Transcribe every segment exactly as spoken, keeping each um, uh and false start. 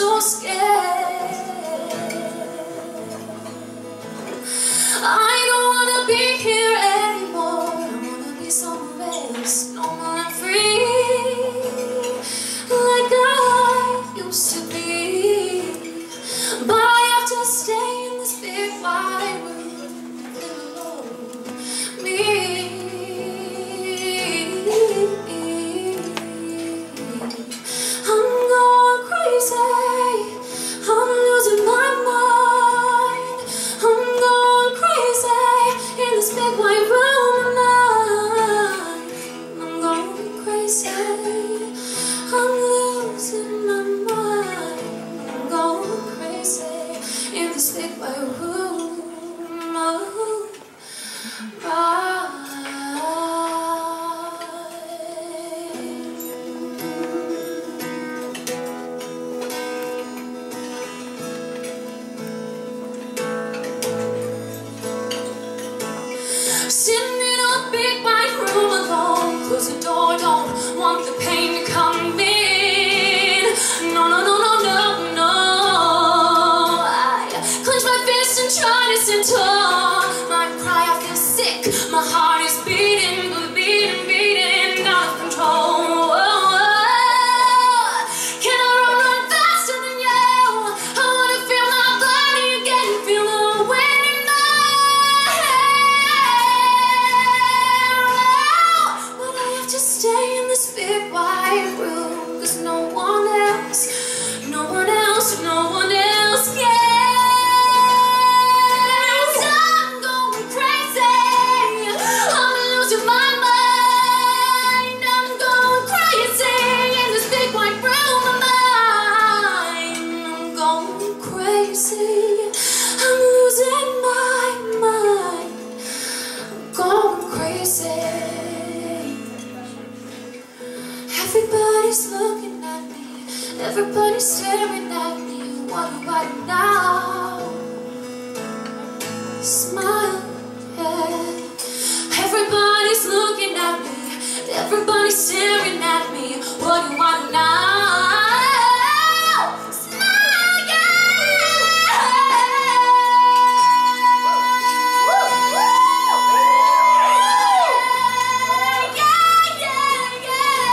so scared. I don't wanna be here anymore. I wanna be somewhere else, normal and free, like I used to be. But I have to stay in this big wide room alone. Me. I'm going crazy. I'm losing my mind. I'm going crazy in this big white room tonight. I'm going crazy. I'm losing my mind. I'm going crazy in this big white room. Oh, sitting in a big white room alone, close the door, don't want the pain to come in. No, no, no, no, no, no. I clench my fist and try to sit tall. My cry, I feel sick, my heart is beating, beating, beating, out of control. Can I run, run faster than you? I wanna feel my body again, feel the wind in my hair. But I have to stay in this big white room, 'cause no one else, no one else, no one else cares. I'm going crazy. I'm losing my mind. I'm going crazy in this big white room of mine. I'm going crazy. I'm losing my mind. I'm going crazy. Everybody's looking at me. Everybody's staring at me. What do I do now? Smile, yeah. Everybody's looking at me. Everybody's staring at me. What do I do now? Smile, yeah. Yeah,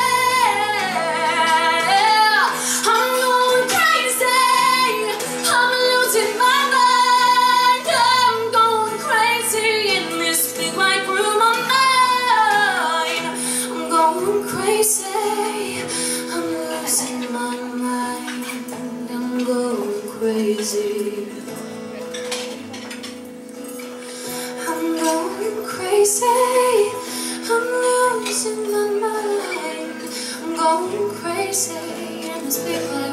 yeah, yeah. I'm going crazy. I'm losing my mind. I'm going crazy in this big white room of mine. I'm going crazy. I'm losing my mind. I'm going crazy. I'm going crazy. I'm losing my mind. I'm going crazy in this big white